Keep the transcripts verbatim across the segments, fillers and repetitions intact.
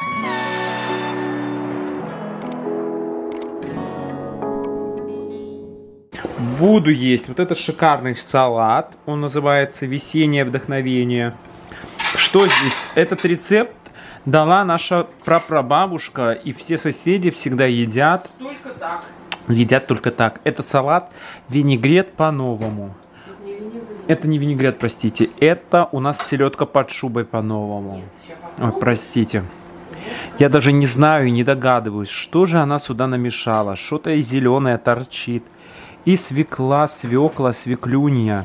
Буду есть вот этот шикарный салат. Он называется «Весеннее вдохновение». Что здесь? Этот рецепт дала наша прапрабабушка, и все соседи всегда едят. Только так. Едят только так. Это салат винегрет по-новому. Это не винегрет, простите. Это у нас селедка под шубой по-новому. Ой, простите. Я даже не знаю и не догадываюсь, что же она сюда намешала. Что-то и зеленое торчит. И свекла, свекла, свеклюния.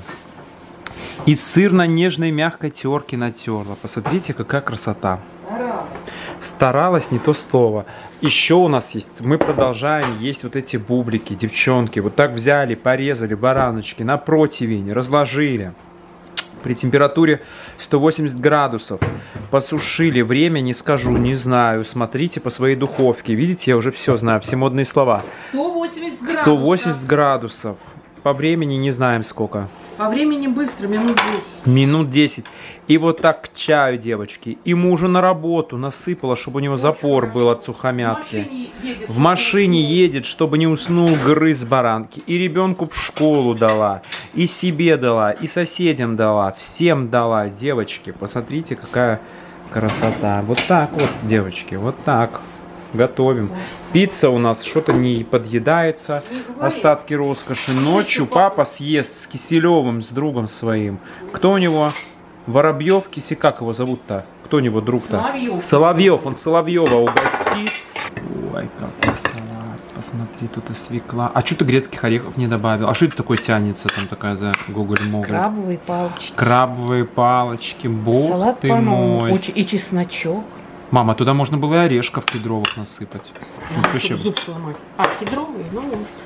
И сыр на нежной мягкой терке натерла. Посмотрите, какая красота. Старалась. Старалась, не то слово. Еще у нас есть, мы продолжаем есть вот эти бублики, девчонки. Вот так взяли, порезали бараночки на противень, разложили. При температуре сто восемьдесят градусов. Посушили. Время не скажу, не знаю. Смотрите по своей духовке. Видите, я уже все знаю, все модные слова. сто восемьдесят градусов. сто восемьдесят градусов. По времени не знаем сколько. По времени быстро, минут десять. Минут десять. И вот так к чаю, девочки. И мужу на работу насыпала, чтобы у него запор Очень был хорошо. От сухомятки. В машине едет, в машине едет, чтобы не уснул, грыз баранки. И ребенку в школу дала. И себе дала. И соседям дала. Всем дала, девочки. Посмотрите, какая красота. Вот так вот, девочки. Вот так. Готовим. Пицца у нас что-то не подъедается. Остатки роскоши. Ночью папа съест с Киселевым, с другом своим. Кто у него? Воробьев, Киси, как его зовут-то? Кто у него друг-то? Соловьев. Соловьев. Он Соловьева угостит. Ой, какой салат. Посмотри, тут и свекла. А что ты грецких орехов не добавил? А что это такое тянется? Там такая за гоголь-моголь. Крабовые палочки. Крабовые палочки. Бог салат ты мой. И чесночок. Мама, туда можно было и орешков кедровых насыпать. А, ну, чтобы зуб сломать. А, кедровые? Ну,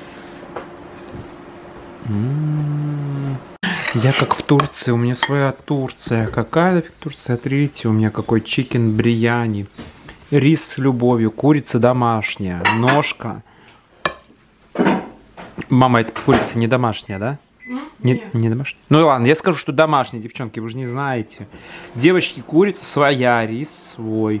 М-м-м. Я как в Турции, у меня своя Турция. Какая нафиг Турция? Смотрите, у меня какой чикен брияни. Рис с любовью, курица домашняя, ножка. Мама, это курица не домашняя, да? Не, не домашняя? Ну ладно, я скажу, что домашняя, девчонки, вы же не знаете. Девочки, курица своя, рис свой.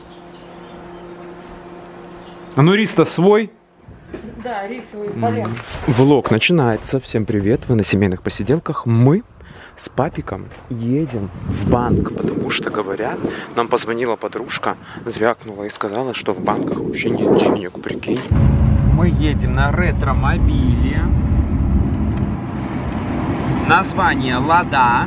А ну рис-то свой? Да, рисовый поляк. Влог начинается. Всем привет, вы на семейных посиделках. Мы с папиком едем в банк, потому что, говорят, нам позвонила подружка, звякнула и сказала, что в банках вообще нет денег, прикинь. Мы едем на ретро-мобиле. Название Лада.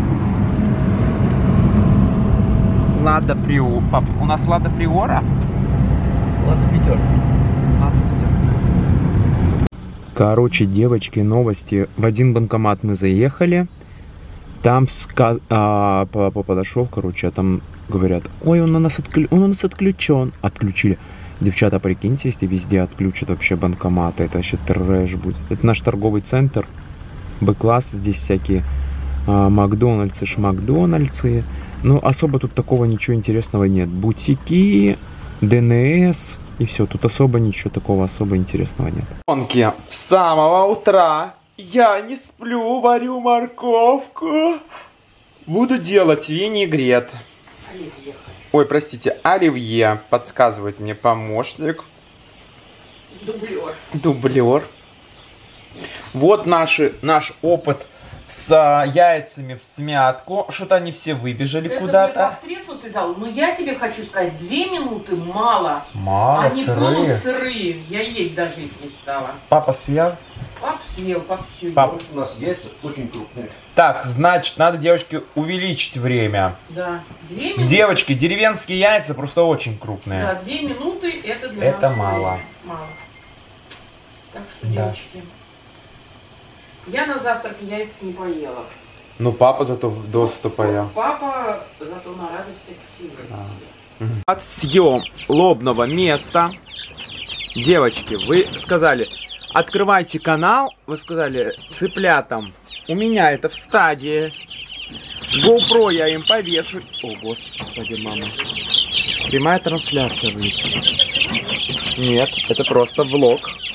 Лада Приора. Пап, у нас Лада Приора? Лада пятерка. Лада пятерка. Короче, девочки, новости. В один банкомат мы заехали. Там ска... а, папа подошел, короче, а там говорят, ой, он у нас, отклю... он у нас отключен. Отключили. Девчата, прикиньте, если везде отключат вообще банкоматы, это вообще трэш будет. Это наш торговый центр. Б-класс, здесь всякие а, Макдональдсы, шмакдональдсы. Но особо тут такого ничего интересного нет. Бутики, ДНС и все. Тут особо ничего такого особо интересного нет. С самого утра я не сплю, варю морковку. Буду делать винегрет. Оливье. Ой, простите, оливье. Подсказывает мне помощник. Дублер. Дублер. Вот наши, наш опыт с а, яйцами в смятку. Что-то они все выбежали куда-то. Прессу ты дал, но я тебе хочу сказать, две минуты мало. Мало, они сырые. полусырые. Я есть даже их не стала. Папа съел? Папа съел, папа съел. Папа. У нас яйца очень крупные. Так, значит, надо, девочки, увеличить время. Да. Две минуты. Девочки, деревенские яйца просто очень крупные. Да, две минуты это для Это нас мало. время. Мало. Так что, Да. девочки, я на завтрак яйца не поела. Ну, папа зато досыта поел. Папа зато на радости птицы. От съем лобного места. Девочки, вы сказали, открывайте канал. Вы сказали цыплятам. У меня это в стадии. GoPro я им повешу. О, господи, мама. Прямая трансляция будет. Нет, это просто влог.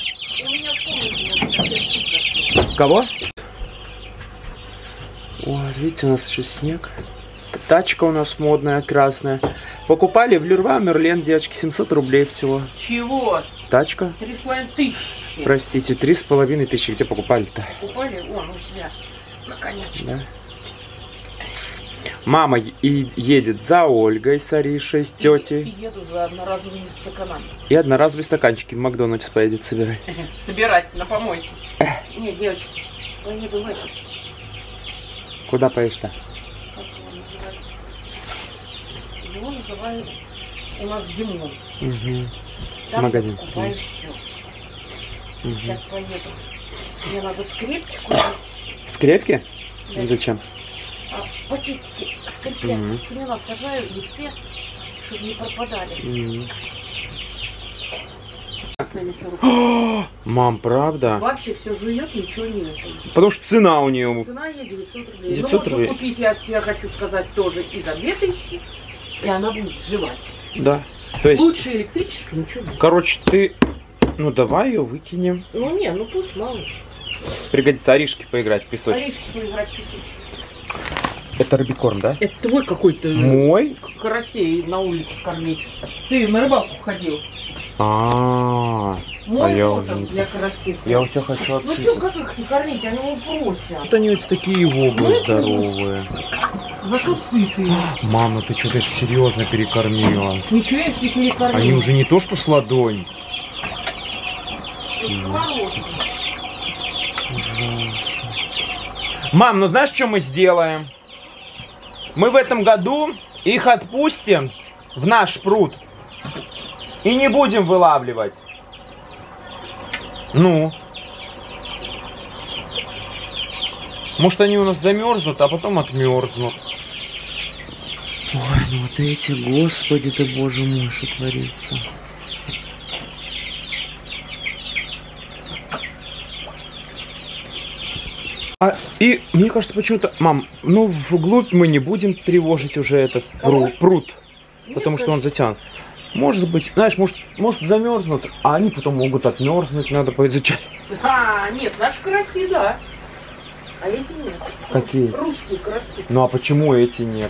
Кого? Ой, видите, у нас еще снег. Тачка у нас модная, красная. Покупали в Леруа Мерлен, девочки, семьсот рублей всего. Чего? Тачка. Три с половиной тысячи. Простите, три с половиной тысячи. Где покупали-то? Покупали? Вон, у себя. Наконец-то. Да. Мама и едет за Ольгой с Аришей, с тетей. И, и еду за одноразовыми стаканами. И одноразовые стаканчики в Макдональдс поедет собирать. Собирать на помойке. Нет, девочки, поеду в этот. Куда поедешь-то? Как его называют? Его называют у нас Димон. Угу. Там Магазин. покупаю все. Угу. Сейчас поеду. Мне надо скрепки купить. Скрепки? Да. Зачем? А, пакетики скреплять. Мгм. Семена сажаю и все, чтобы не пропадали. Мгм. О, Мам, правда? вообще все жует, ничего нет. Потому что цена у нее. Цена ей девятьсот рублей. девятьсот Но можно рублей. купить, я, я хочу сказать, тоже и за две тысячи, и она будет жевать. Да. То есть, Лучше электрической ничего нет. короче, ты... Ну, давай ее выкинем. Ну не, ну пусть мало. Пригодится Аришке поиграть в песочек. Оришки поиграть в песочек. Это рыбикорм, да? Это твой какой-то Мой? карасей на улице кормить. Ты на рыбалку ходил. А, Мой я вот уже он не- для карасей. я у тебя хочу Ну отсюда. что, как их не кормить? Они не просят. Вот они вот такие воблы Ну, здоровые. Зато сытые. Мам, ну ты что-то их серьезно перекормила. Ничего я их не кормил. Они уже не то, что с ладонь. Мам, ну знаешь, что мы сделаем? Мы в этом году их отпустим в наш пруд. И не будем вылавливать. Ну. Может, они у нас замерзнут, а потом отмерзнут. Ой, ну вот эти, господи ты, боже мой, что творится. А, и мне кажется, почему-то, мам, ну вглубь мы не будем тревожить уже этот пру- пруд, потому что он затянут. Может быть, знаешь, может, может замерзнут, а они потом могут отмерзнуть, надо поизучать. А, нет, наши караси, да. А эти нет. Какие? Русские караси. Ну а почему эти нет?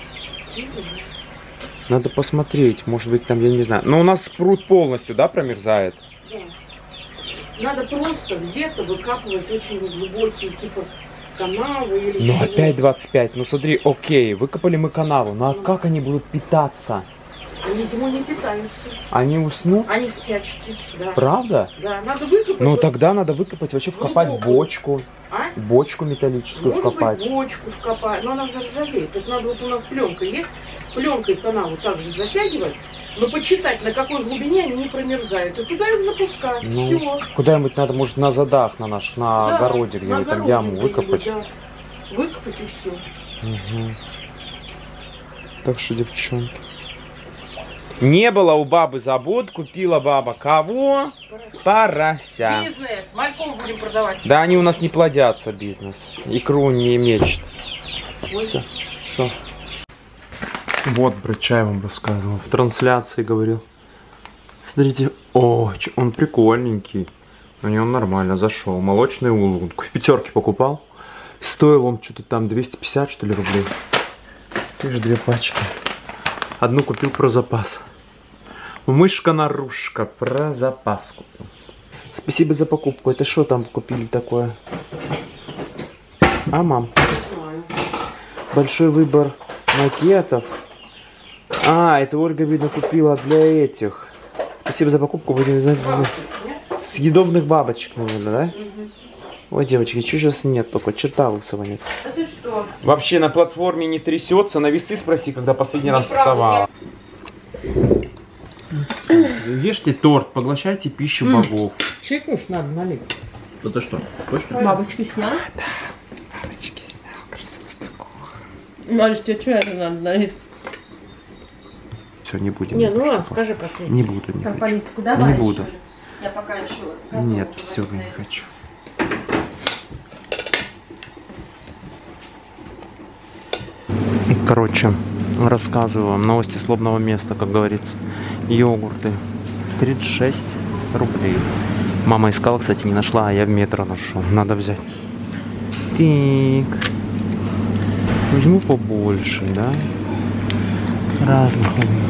Надо посмотреть, может быть там, я не знаю. Но у нас пруд полностью, да, промерзает? Да. Надо просто где-то выкапывать очень глубокие, типа, канавы или Ну чего. опять двадцать пять, ну смотри, окей, выкопали мы канаву, ну а как они будут питаться? Они зимой не питаются. Они уснут? Они в спячке, да. Правда? Да, надо выкопать. Ну вот- тогда надо выкопать, вообще вкопать Глубокую. бочку, А? бочку металлическую Может вкопать. быть, бочку вкопать, но она заржавеет. Это надо, вот у нас пленка есть, пленкой канаву также затягивать, но почитать, на какой глубине они не промерзают. И туда их запускать. Ну, Все. куда-нибудь надо, может, на задах, на наш, на огороде где-нибудь там яму выкопать. Да. Выкопать и все. Мгм. Так что, девчонки. Не было у бабы забот, купила баба кого? Порося. Бизнес. Мальком будем продавать. Да, они у нас не плодятся, бизнес. Икру не мечет. Ой. Все. Все. Вот, брат, я вам рассказывал. В трансляции говорил. Смотрите, о, ч- он прикольненький. Мне он нормально зашел. Молочный улун. В пятерке покупал. Стоил он что-то там двести пятьдесят, что ли, рублей. Ты же две пачки. Одну купил про запас. Мышка-нарушка про запас купил. Спасибо за покупку. Это что там купили такое? А, мам? Знаю. Большой выбор макетов. А, это Ольга, видно, купила для этих. Спасибо за покупку. Будем знать, Бабушек, нет? съедобных бабочек, наверное, да? Мгм. Ой, девочки, что сейчас нет только? Черта лысого нет. А ты что? Вообще на платформе не трясется. На весы спроси, когда последний раз Неправда, вставала. Ешьте торт, поглощайте пищу М. богов. Чекнешь надо налить. Это что? Точно? Бабочки снял? Бабочки снял, красоту такую. Мариш, тебе что это надо налить? Все, не будем. Не, ну больше ладно, покупать. скажи последний. Не буду, не Про хочу. политику давай. Не буду. еще. Я пока еще... Нет, готовлю все, не вот хочу. Короче, рассказываю вам новости с лобного места, как говорится. Йогурты. тридцать шесть рублей. Мама искала, кстати, не нашла, а я в метро нашел. Надо взять. Так. Возьму побольше, да? разных.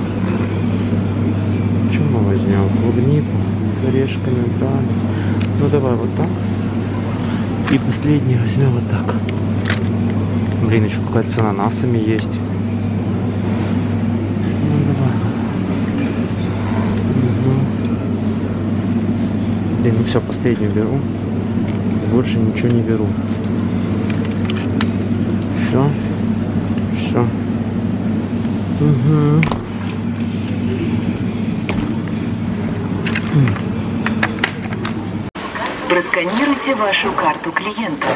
Чем мы возьмем? Клубнику с орешками, да. Ну давай вот так. И последний возьмем вот так. Блин, еще какая-то с ананасами есть. Ну давай. Угу. Блин, ну все, последнюю беру. Больше ничего не беру. Все. Все. Угу. Просканируйте вашу карту клиента.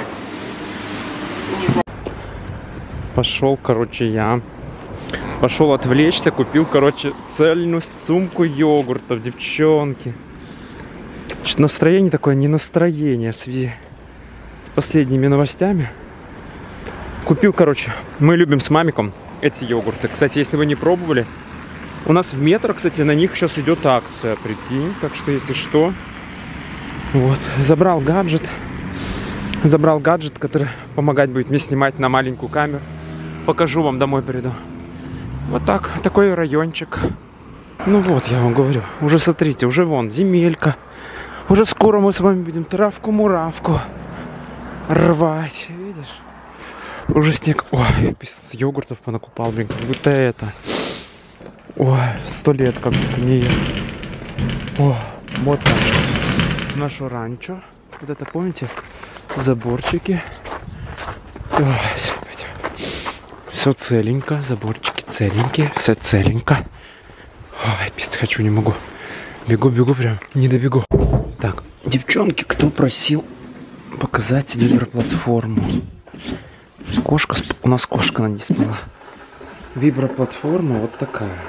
Пошел, короче, я. Пошел отвлечься, купил, короче, цельную сумку йогуртов, девчонки. Что настроение такое, не настроение в связи с последними новостями. Купил, короче, мы любим с мамиком эти йогурты. Кстати, если вы не пробовали, у нас в метро, кстати, на них сейчас идет акция, прикинь. Так что, если что, вот, забрал гаджет. Забрал гаджет, который помогать будет мне снимать на маленькую камеру. Покажу вам, домой приду. Вот так, такой райончик. Ну вот, я вам говорю, уже смотрите, уже вон земелька. Уже скоро мы с вами будем травку-муравку рвать, видишь? Уже снег. Ой, без йогуртов понакупал, блин, как будто это. Ой, сто лет как будто не ел. О, вот так. Наше ранчо. Вот это, помните? Заборчики. Ой, все, все целенько. Заборчики целенькие. Все целенько. Ой, писать хочу, не могу. Бегу, бегу прям. Не добегу. Так, девчонки, кто просил показать виброплатформу? Кошка, у нас кошка на ней спала. Виброплатформа вот такая.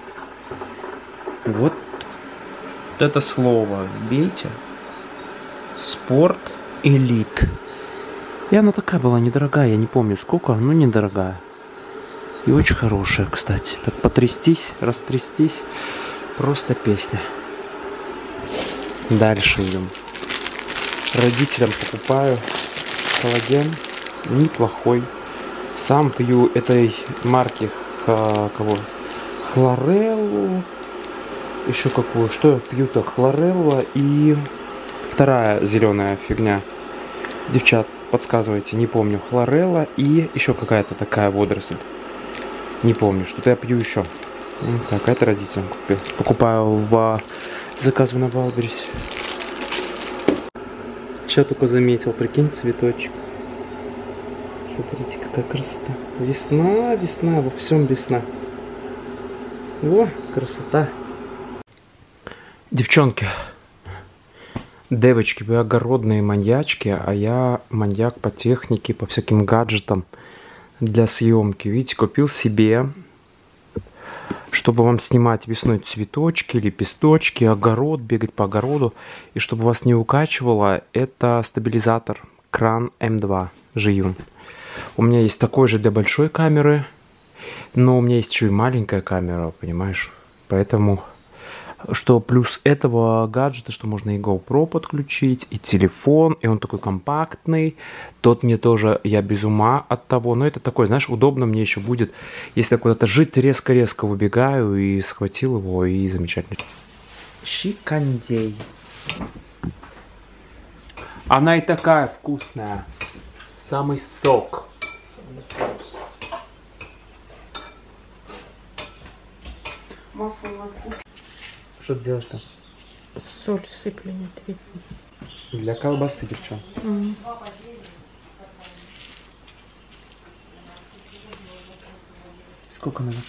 Вот это слово вбейте. Спорт элит. И она такая была недорогая, я не помню сколько, но недорогая. И очень хорошая, кстати. Так потрястись, растрястись. Просто песня. Дальше идем. Родителям покупаю коллаген. Неплохой. Сам пью этой марки ха, кого? Хлореллу. Еще какую? Что я пью-то? Хлорелла и вторая зеленая фигня. Девчат, подсказывайте, не помню. Хлорелла и еще какая-то такая водоросль. Не помню, что-то я пью еще. Так, это родителям купил. Покупаю в заказываю на Вайлдберрис. Сейчас только заметил, прикинь, цветочек. Смотрите, какая красота. Весна, весна, во всем весна. О, красота. Девчонки, девочки, вы огородные маньячки, а я маньяк по технике, по всяким гаджетам для съемки. Видите, купил себе, чтобы вам снимать весной цветочки, лепесточки, огород, бегать по огороду. И чтобы вас не укачивало, это стабилизатор кран эм два Жиюн. У меня есть такой же для большой камеры, но у меня есть еще и маленькая камера, понимаешь? Поэтому, что плюс этого гаджета, что можно и GoPro подключить, и телефон, и он такой компактный. Тот мне тоже, я без ума от того. Но это такой, знаешь, удобно мне еще будет, если я куда-то жить, резко-резко выбегаю и схватил его, и замечательно. Щикандей. Она и такая вкусная. Самый сок. Масло на вкус. Что ты делаешь там? Соль сыпли, нет, видно. Для колбасы, девчонки. Mm. Сколько надо?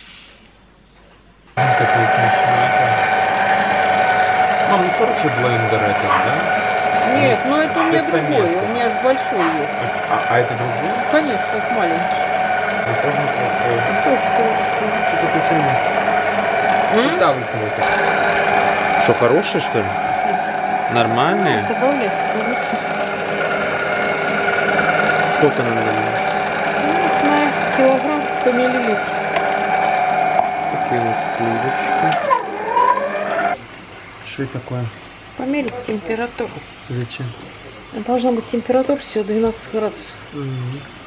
Мам, ну хороший блендер это, да? Нет, ну это у меня Вместо другой, мяса. у меня же большой есть. А, а это другой? Конечно, это маленький. Ну, тоже неплохой. Это тоже хороший. Что такое цена? М? Читал вы сегодня. Что, хорошие, что ли? Нормальные? Добавлять колбасу. Сколько нам дали? Ну, на килограмм сто миллилитров. Такие у нас сливочки. Что это такое? Померить температуру. Зачем? Должна быть температура всего двенадцать градусов. Угу.